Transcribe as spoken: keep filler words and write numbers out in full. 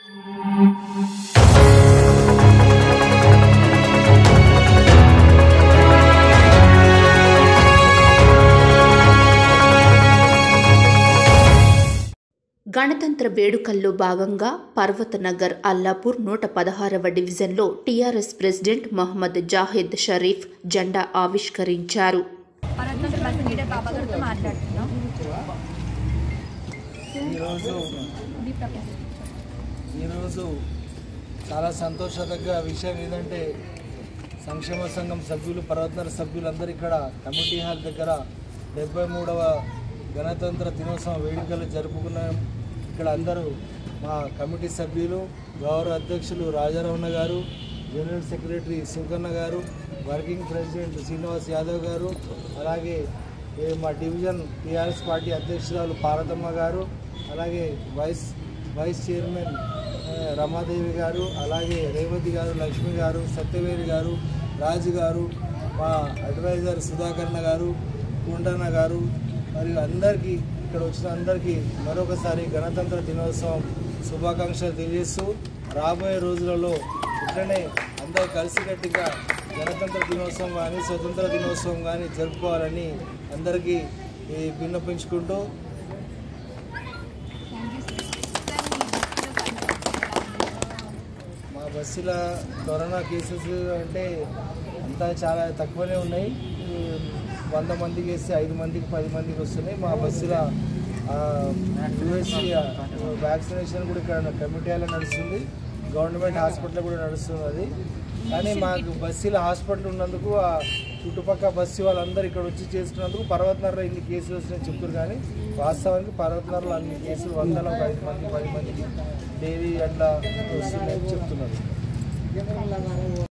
గణతంత్ర వేడుకల్లో భాగంగా పర్వతనగర్ అల్లాపూర్ నూట పదహారవ డివిజన్లో టీఆర్ఎస్ ప్రెసిడెంట్ మహమ్మద్ జాహిద్ షరీఫ్ జెండా ఆవిష్కరించారు. ఈరోజు చాలా సంతోషదగ్గ విషయం ఏంటంటే సంక్షేమ సంఘం సభ్యులు పర్వతనగర్ సభ్యులందరూ ఇక్కడ కమిటీ హాల్ దగ్గర డెబ్బై మూడవ గణతంత్ర దినోత్సవ వేడుకలు జరుపుకున్నాం. ఇక్కడ అందరూ మా కమిటీ సభ్యులు, గౌరవ అధ్యక్షులు రాజారావణ గారు, జనరల్ సెక్రటరీ సుకన్న గారు, వర్కింగ్ ప్రెసిడెంట్ శ్రీనివాస్ యాదవ్ గారు, అలాగే మా డివిజన్ టీఆర్ఎస్ పార్టీ అధ్యక్షురాలు పార్వతమ్మ గారు, అలాగే వైస్ వైస్ చైర్మన్ రమాదేవి గారు, అలాగే రేవతి గారు, లక్ష్మి గారు, సత్యవేరి గారు, రాజు గారు, మా అడ్వైజర్ సుధాకరణ గారు, కుండన్న గారు, మరియు అందరికీ ఇక్కడ వచ్చిన అందరికీ మరొకసారి గణతంత్ర దినోత్సవం శుభాకాంక్షలు తెలియజేస్తూ రాబోయే రోజులలో ఇట్లనే అందరూ కలిసికట్టుగా గణతంత్ర దినోత్సవం కానీ స్వతంత్ర దినోత్సవం కానీ జరుపుకోవాలని అందరికీ విన్నపించుకుంటూ మా బస్సుల కరోనా కేసెస్ అంటే అంతా చాలా తక్కువనే ఉన్నాయి. వంద మందికి వేస్తే ఐదు మందికి పది మందికి వస్తున్నాయి. మా బస్సుల యూఎస్సీ వ్యాక్సినేషన్ కూడా ఇక్కడ కమిటీలో నడుస్తుంది, గవర్నమెంట్ హాస్పిటల్ కూడా నడుస్తుంది. అది కానీ మాకు బస్సుల హాస్పిటల్ ఉన్నందుకు ఆ చుట్టుపక్కల బస్సు వాళ్ళందరూ ఇక్కడ వచ్చి చేసుకున్నందుకు పర్వతనగర్లో ఇన్ని కేసులు వస్తున్నాయి చెప్తారు. కానీ వాస్తవానికి పర్వతనగర్లో అన్ని కేసులు వందల ఐదు మంది పది మందికి డైలీ అట్లా వస్తున్నాయని చెప్తున్నారు.